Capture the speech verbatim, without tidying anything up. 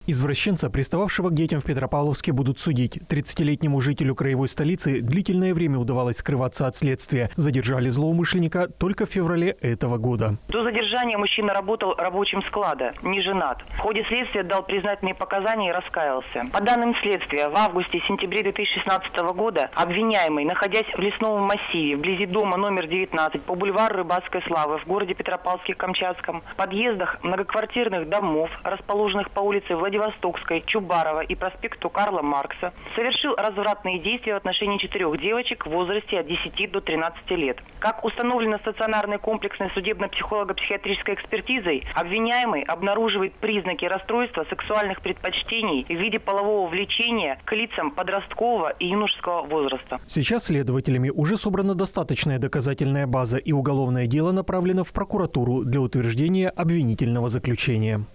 Извращенца, пристававшего к детям в Петропавловске, будут судить. тридцатилетнему жителю краевой столицы длительное время удавалось скрываться от следствия. Задержали злоумышленника только в феврале этого года. До задержания мужчина работал рабочим склада, не женат. В ходе следствия дал признательные показания и раскаялся. По данным следствия, в августе-сентябре две тысячи шестнадцатого года обвиняемый, находясь в лесном массиве вблизи дома номер девятнадцать по бульвару Рыбацкой славы в городе Петропавловске-Камчатском, в подъездах многоквартирных домов, расположенных по улице Владимира Владивостокской, Чубарова и проспекту Карла Маркса, совершил развратные действия в отношении четырех девочек в возрасте от десяти до тринадцати лет. Как установлено стационарной комплексной судебно-психолого-психиатрической экспертизой, обвиняемый обнаруживает признаки расстройства сексуальных предпочтений в виде полового влечения к лицам подросткового и юношеского возраста. Сейчас следователями уже собрана достаточная доказательная база, и уголовное дело направлено в прокуратуру для утверждения обвинительного заключения.